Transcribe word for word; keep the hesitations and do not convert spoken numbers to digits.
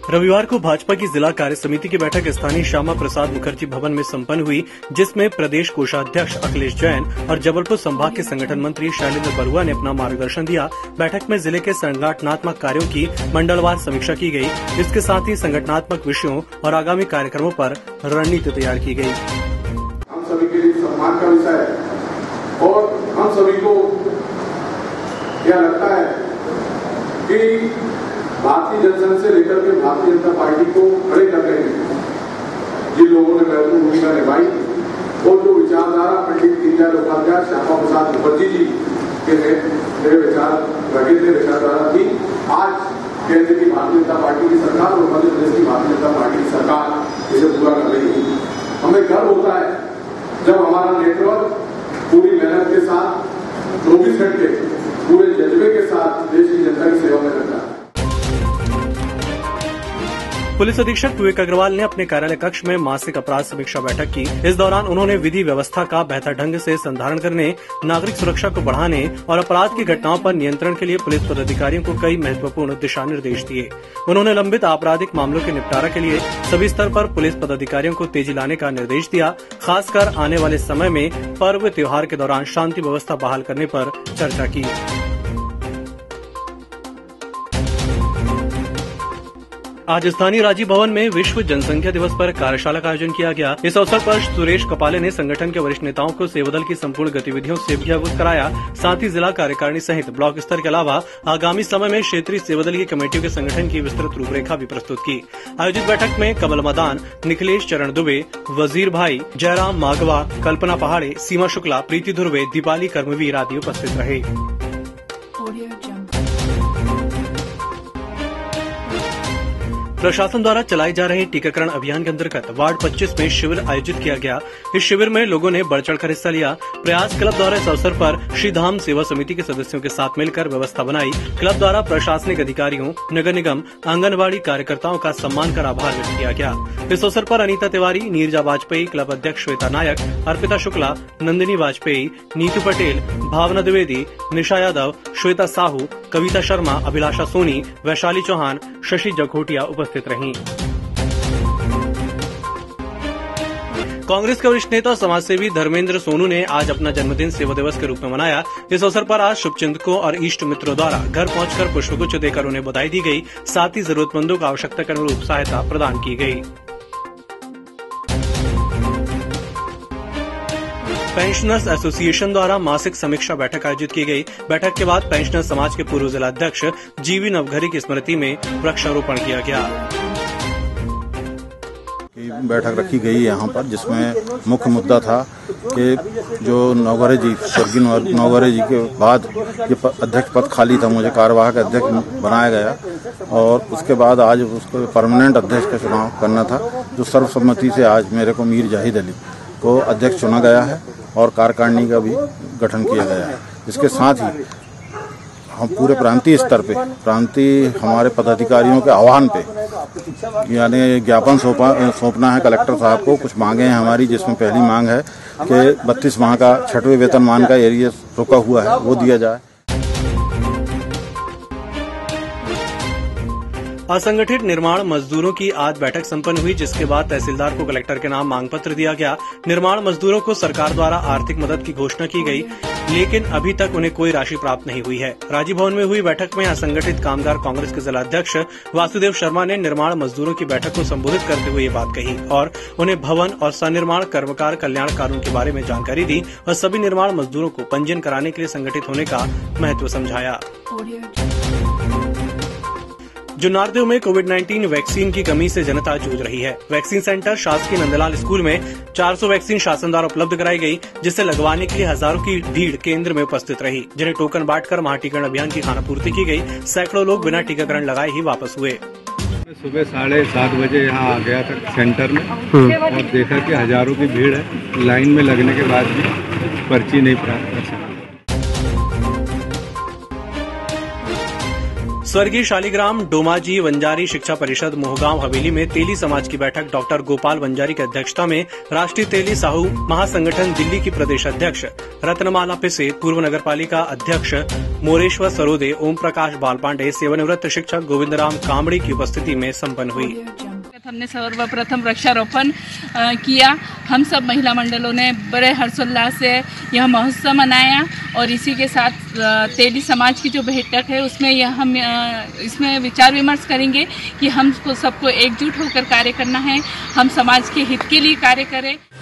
रविवार को भाजपा की जिला कार्य समिति की बैठक स्थानीय श्यामा प्रसाद मुखर्जी भवन में संपन्न हुई, जिसमें प्रदेश कोषाध्यक्ष अखिलेश जैन और जबलपुर संभाग के संगठन मंत्री शैलेंद्र बरुआ ने अपना मार्गदर्शन दिया। बैठक में जिले के संगठनात्मक कार्यों की मंडलवार समीक्षा की गई। इसके साथ ही संगठनात्मक विषयों और आगामी कार्यक्रमों पर रणनीति तैयार की गई। हम सभी के लिए सम्मान का विषय है और हम सभी को यह लगता है कि भारतीय जनसंघ से लेकर के भारतीय जनता पार्टी को खड़े कर रहे हैं जिन लोगों ने महत्वपूर्ण भूमिका निभाई और जो विचारधारा पंडित दीनदयाल उपाध्याय श्यामा प्रसाद मुखर्जी जी के मेरे विचार रखे थे, विचारधारा थी, आज केंद्र की भारतीय जनता पार्टी की सरकार और मध्य प्रदेश की भारतीय जनता पार्टी की सरकार इसे पूरा कर रही है। हमें गर्व होता है जब हमारा नेटवर्क पूरी मेहनत के साथ चौबीस घंटे पूरे जज्बे के साथ देश की जनता की सेवा में रहता है। पुलिस अधीक्षक विवेक अग्रवाल ने अपने कार्यालय कक्ष में मासिक अपराध समीक्षा बैठक की। इस दौरान उन्होंने विधि व्यवस्था का बेहतर ढंग से संधारण करने, नागरिक सुरक्षा को बढ़ाने और अपराध की घटनाओं पर नियंत्रण के लिए पुलिस पदाधिकारियों को कई महत्वपूर्ण दिशा निर्देश दिए। उन्होंने लंबित आपराधिक मामलों के निपटारा के लिए सभी स्तर पर पुलिस पदाधिकारियों को तेजी लाने का निर्देश दिया। खासकर आने वाले समय में पर्व त्योहार के दौरान शांति व्यवस्था बहाल करने पर चर्चा की। आज स्थानीय राजीव भवन में विश्व जनसंख्या दिवस पर कार्यशाला का आयोजन किया गया। इस अवसर पर सुरेश कपाले ने संगठन के वरिष्ठ नेताओं को सेवादल की संपूर्ण गतिविधियों से भी अवगत कराया। साथ ही जिला कार्यकारिणी सहित ब्लॉक स्तर के अलावा आगामी समय में क्षेत्रीय सेवादल की कमेटियों के संगठन की विस्तृत रूपरेखा भी प्रस्तुत की। आयोजित बैठक में कमल मदान, निखिलेश चरण दुबे, वजीर भाई, जयराम माघवा, कल्पना पहाड़े, सीमा शुक्ला, प्रीति धुर्वे, दीपाली कर्मवीर आदि उपस्थित रहे। प्रशासन द्वारा चलाए जा रहे टीकाकरण अभियान के अंतर्गत वार्ड पच्चीस में शिविर आयोजित किया गया। इस शिविर में लोगों ने बढ़ चढ़कर हिस्सा लिया। प्रयास क्लब द्वारा इस अवसर पर श्री धाम सेवा समिति के सदस्यों के साथ मिलकर व्यवस्था बनाई। क्लब द्वारा प्रशासनिक अधिकारियों, नगर निगम, आंगनबाड़ी कार्यकर्ताओं का सम्मान कर आभार व्यक्त किया गया। इस अवसर पर अनीता तिवारी, नीरजा वाजपेयी, क्लब अध्यक्ष श्वेता नायक, अर्पिता शुक्ला, नंदिनी वाजपेयी, नीतू पटेल, भावना द्विवेदी, निशा यादव, श्वेता साहू, कविता शर्मा, अभिलाषा सोनी, वैशाली चौहान, शशि जखोटिया उपस्थित रहीं। कांग्रेस के वरिष्ठ नेता और समाजसेवी धर्मेंद्र सोनू ने आज अपना जन्मदिन सेवा दिवस के रूप में मनाया। इस अवसर पर आज शुभचिंतकों और इष्ट मित्रों द्वारा घर पहुंचकर पुष्पगुच्छ देकर उन्हें बधाई दी गई। साथ ही जरूरतमंदों को आवश्यकता के अनुरूप सहायता प्रदान की गई। पेंशनर्स एसोसिएशन द्वारा मासिक समीक्षा बैठक आयोजित की गई। बैठक के बाद पेंशनर समाज के पूर्व जिला अध्यक्ष जीवी नवघरी की स्मृति में वृक्षारोपण किया गया। बैठक रखी गई यहाँ पर, जिसमें मुख्य मुद्दा था कि जो नवघरे जी स्वर्गीय नवघरे जी के बाद ये अध्यक्ष पद खाली था, मुझे कार्यवाहक अध्यक्ष बनाया गया और उसके बाद आज उसको परमानेंट अध्यक्ष का चुनाव करना था, जो सर्वसम्मति से आज मेरे को मीर जाहिद अली को अध्यक्ष चुना गया है और कार्यकारिणी का भी गठन किया गया है। इसके साथ ही हम पूरे प्रांतीय स्तर पे प्रांतीय हमारे पदाधिकारियों के आह्वान पे यानी ज्ञापन सौंपा सौंपना है कलेक्टर साहब को। कुछ मांगे हैं हमारी, जिसमें पहली मांग है कि बत्तीस माह का छठवें वेतनमान का एरिया रुका हुआ है वो दिया जाए। असंगठित निर्माण मजदूरों की आज बैठक संपन्न हुई, जिसके बाद तहसीलदार को कलेक्टर के नाम मांग पत्र दिया गया। निर्माण मजदूरों को सरकार द्वारा आर्थिक मदद की घोषणा की गई, लेकिन अभी तक उन्हें कोई राशि प्राप्त नहीं हुई है। राजीव भवन में हुई बैठक में असंगठित कामगार कांग्रेस के जिला अध्यक्ष वासुदेव शर्मा ने निर्माण मजदूरों की बैठक को संबोधित करते हुए ये बात कही और उन्हें भवन और सनिर्माण कर्मकार कल्याण कानून के बारे में जानकारी दी और सभी निर्माण मजदूरों को पंजीयन कराने के लिए संगठित होने का महत्व समझाया। जुन्नारदेव में कोविड उन्नीस वैक्सीन की कमी से जनता जूझ रही है। वैक्सीन सेंटर शासकीय नंदलाल स्कूल में चार सौ वैक्सीन शासन द्वारा उपलब्ध कराई गई, जिसे लगवाने के लिए हजारों की भीड़ केंद्र में उपस्थित रही, जिन्हें टोकन बांटकर महाटीकरण अभियान की खानापूर्ति की गई। सैकड़ों लोग बिना टीकाकरण लगाए ही वापस हुए। सुबह साढ़े सात बजे यहाँ आ गया था सेंटर में और देखा कि हजारों की भीड़ है। लाइन में लगने के बाद भी पर्ची नहीं प्राप्त कर सका। स्वर्गीय शालिग्राम डोमाजी वंजारी शिक्षा परिषद मोहगांव हवेली में तेली समाज की बैठक डॉक्टर गोपाल वंजारी की अध्यक्षता में राष्ट्रीय तेली साहू महासंगठन दिल्ली की प्रदेश अध्यक्ष रत्नमाला पिसे, पूर्व नगरपालिका अध्यक्ष मोरेश्वर सरोदे, ओम प्रकाश बालपांडे, सेवानिवृत्त शिक्षक गोविंदराम कामड़ी की उपस्थिति में संपन्न हुई। हमने सर्वप्रथम वृक्षारोपण किया। हम सब महिला मंडलों ने बड़े हर्षोल्लास से यह महोत्सव मनाया और इसी के साथ तेली समाज की जो बैठक है उसमें यह हम इसमें विचार विमर्श करेंगे कि हमको सबको एकजुट होकर कार्य करना है, हम समाज के हित के लिए कार्य करें।